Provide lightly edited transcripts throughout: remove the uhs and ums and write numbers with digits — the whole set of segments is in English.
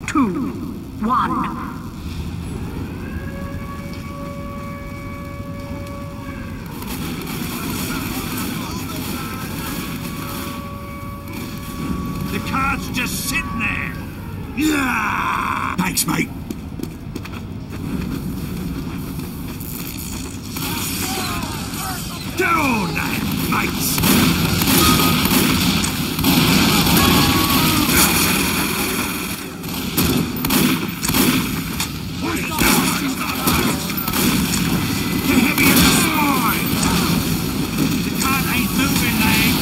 2, 1. The car's just sitting there. Yeah! Thanks, mate. Get on there, mates! You're heavy as a spine! The cart ain't moving, lad.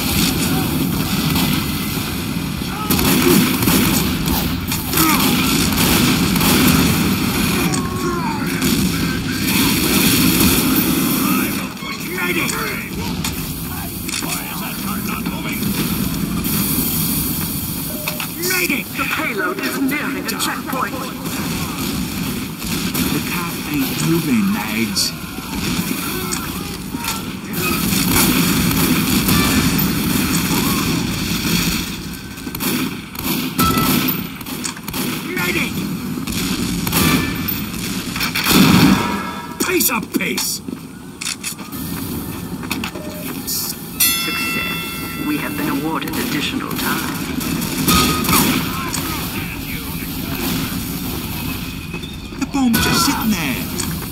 The payload is nearing a checkpoint. The cart ain't moving, lads. Medic! Piece of piece! Success. We have been awarded additional time. The bomb's just sitting there.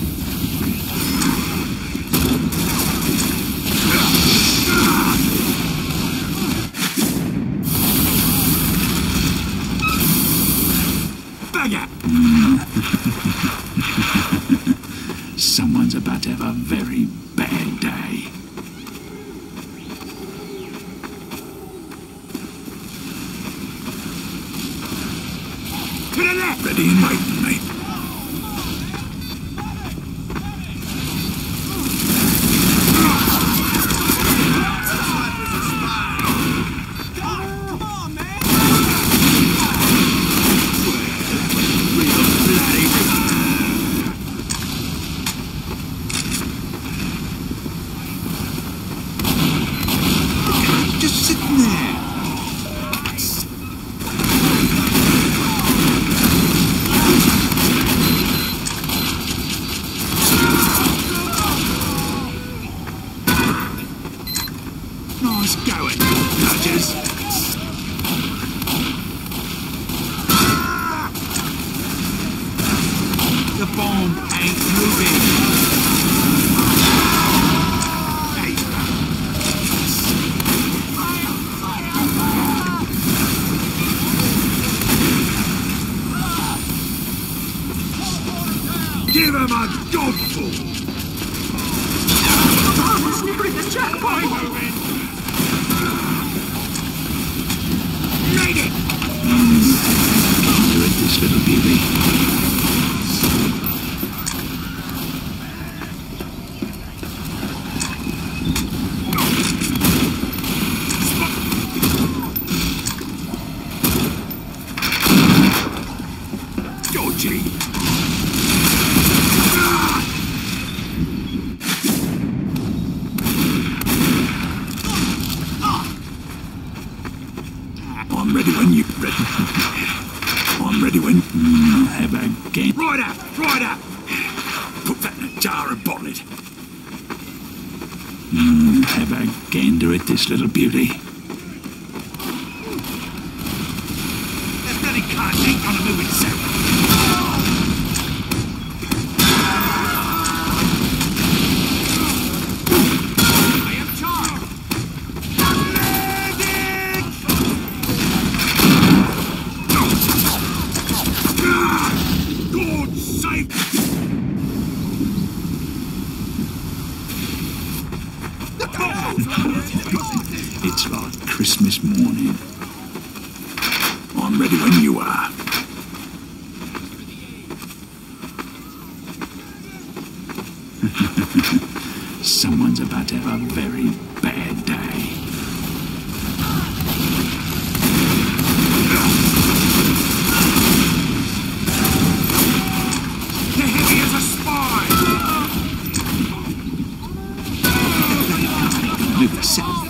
Bagger! Someone's about to have a very bad day. To the left! Ready and waiting, mate. Just sitting there. Nice going, Dodgers. The bomb ain't moving. Hey. Give him a dogful! The bomb is nearing the checkpoint! Made it! Do it, this little beauty. Dodgy! I'm ready when you're ready. I'm ready when have again. Rider! Rider! Put that in a jar and bottle it. Have a gander at this little beauty. That bloody cart ain't gonna move itself. I am charged! God save! It's like Christmas morning. I'm ready when you are. Someone's about to have a very bad day. You're heavy as a spine! Move yourself.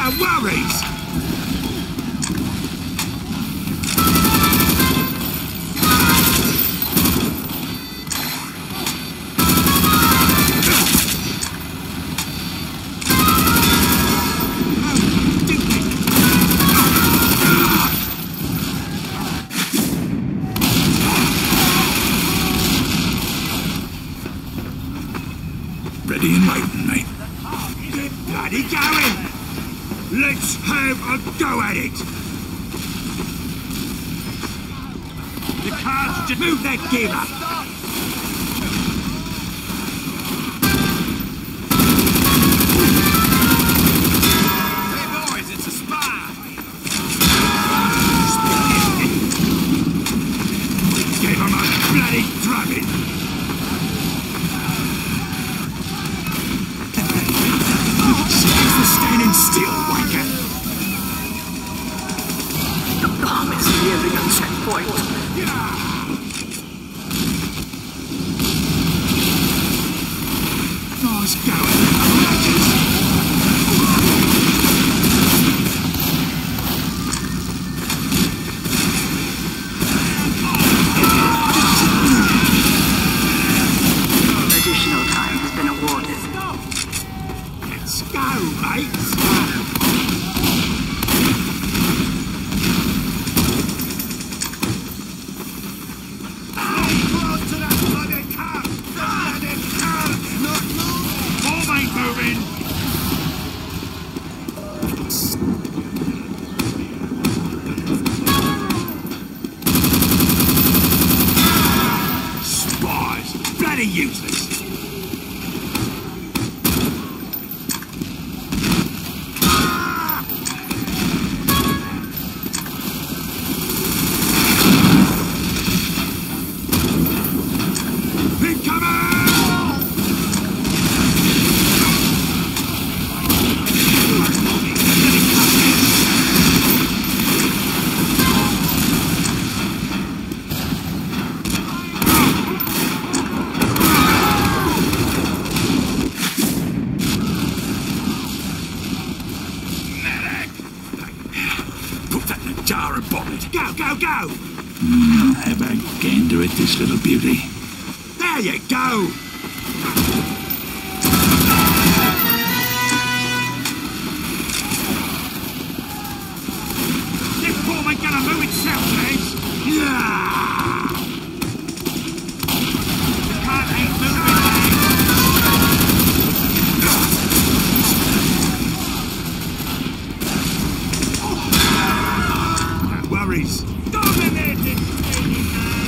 No worries! Ready and waiting, mate. Get bloody going! Let's have a go at it! The car's just move that gear up! Hey boys, it's a spy! Give him a bloody drubbing! Standing still, wanker! The bomb is nearing a checkpoint. Nice going, Rogers! Additional time has been awarded. Let's go, mates! Spies! Bloody useless! Jar and bottle it. Go, go, go! Have a gander at this little beauty. There you go! This form ain't gonna move itself, Les! Yeah! The car ain't moving, worries. Dominated, training man!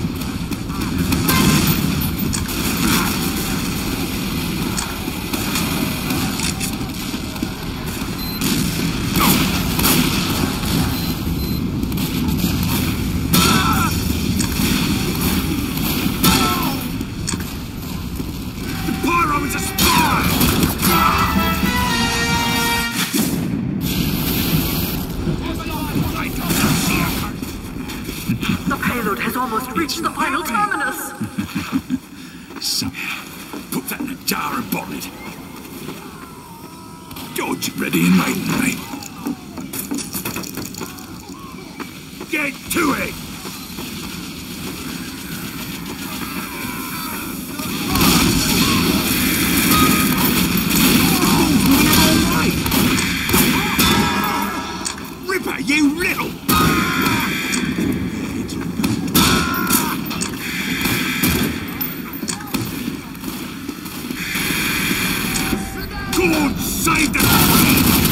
The pyro is a spy! The payload has almost reached the final terminus. So, put that in a jar and bottle it. George, ready and waiting, mate. Get to it! Ripper, you little... God save the...